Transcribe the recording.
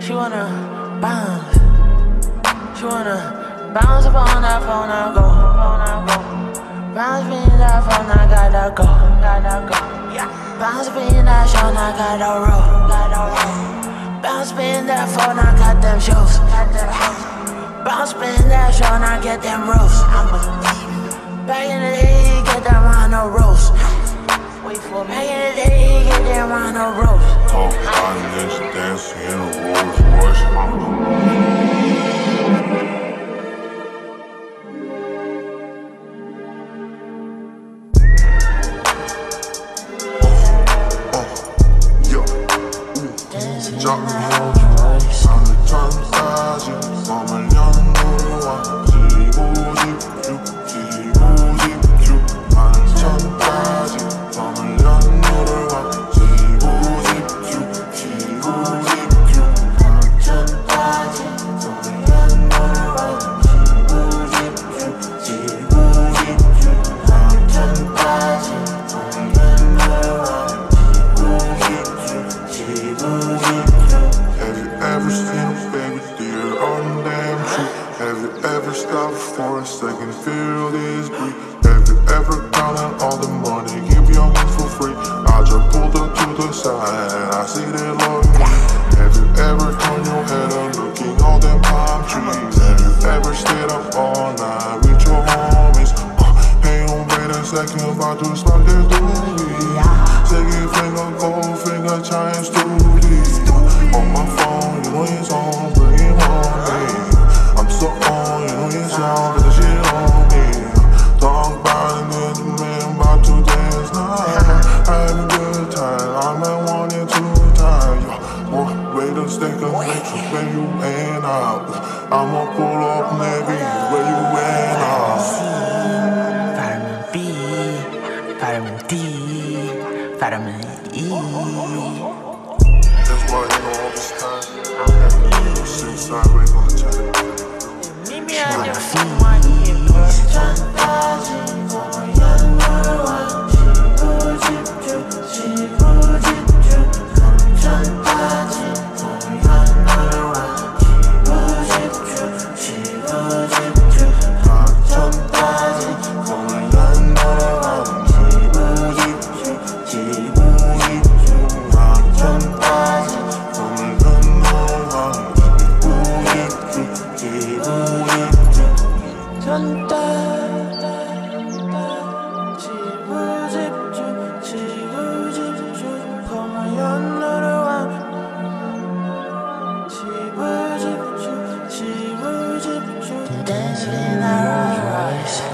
She wanna bounce. She wanna bounce up on that phone, I go. Bounce me in that phone, I gotta go. Bounce me in that show, I gotta roll. Bounce me in that phone, I got them shows. Bounce me in that show, I get them rolls. Back in the day, get them on the rolls. Back in the day, get them on the rolls. Top finance dancing in a Rolls Royce. Drop me on I'm the 천사지 맘을 연노와 지고집주 나는 천사지 맘을 연노와 지고집주 나는 천사지 맘을 연노와 지고집주 나는 천사지 맘을 연노와 지고집주 Have you ever seen a baby deer on damn tree? Have you ever stopped for a second, feel this breeze? Have you ever counted all the money, give your hands for free? I just pulled her to the side and I see they love me. Have you ever turned your head and looking all them palm trees? Have you ever stayed up all night with your homies? Hey, don't wait a second, about to spark this doobie. Second finger, gold finger, Chinese doobie. On my phone, you know it's on, bring it on me. I'm so on, you know it's on, but the shit on me. Talk about it, then the man about to dance now. Have a good time, I might want it 2 times. Wait a second, where you ain't out. I'ma pull up, maybe, where you ain't out. Vitamin B, vitamin D, vitamin E. That's why you know all this time I have to do this shit sideways on the channel. Meet me at the phone. Dancing in that Rolls Royce.